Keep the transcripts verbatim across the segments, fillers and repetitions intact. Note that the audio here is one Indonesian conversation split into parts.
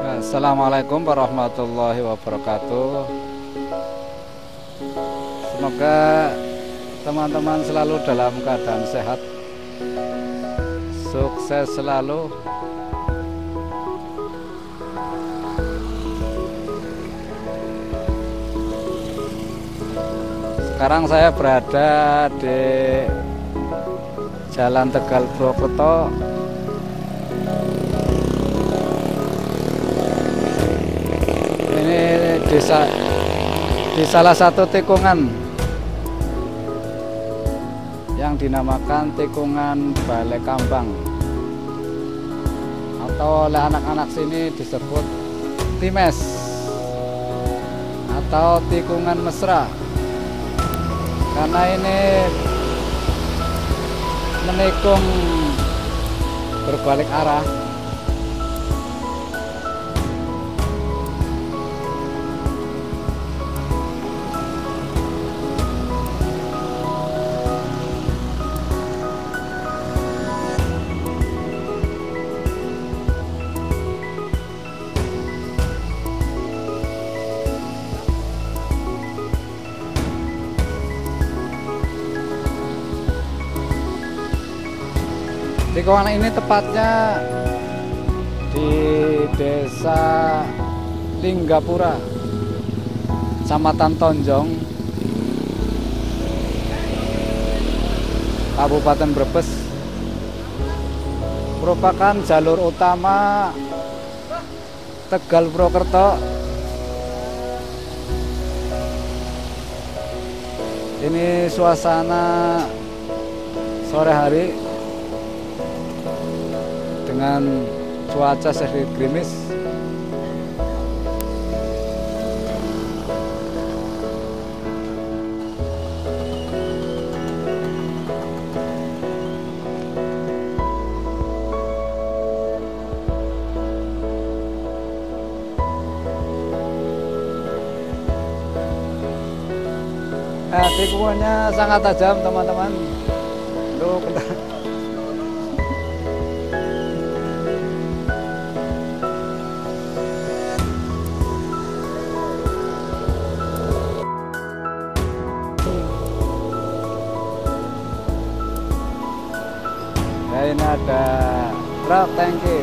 Assalamualaikum warahmatullahi wabarakatuh. Semoga teman-teman selalu dalam keadaan sehat, sukses selalu. Sekarang saya berada di Jalan Tegal Purwokerto. Ini desa di salah satu tikungan yang dinamakan tikungan Balai Kambang, atau oleh anak-anak sini disebut Times atau tikungan mesra, karena ini menikung berbalik arah. Tikungan ini tepatnya di Desa Linggapura, Kecamatan Tonjong, Kabupaten Brebes, merupakan jalur utama Tegal Purwokerto. Ini suasana sore hari dengan cuaca sedikit gerimis. Nah, tikungannya sangat tajam, teman-teman. Tuh, bentar. Ya, ini ada truk tangki.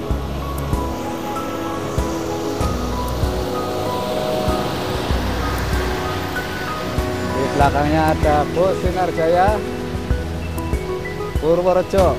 Di belakangnya ada bus Sinar Jaya Purworejo.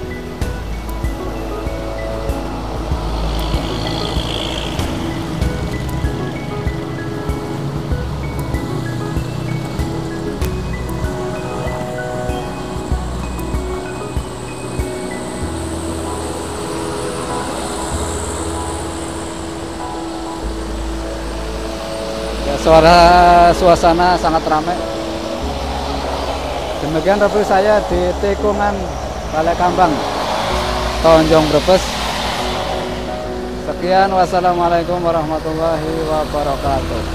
Suara suasana sangat ramai. Demikian review saya di tikungan Balai Kambang, Tonjong, Brebes. Sekian, wassalamualaikum warahmatullahi wabarakatuh.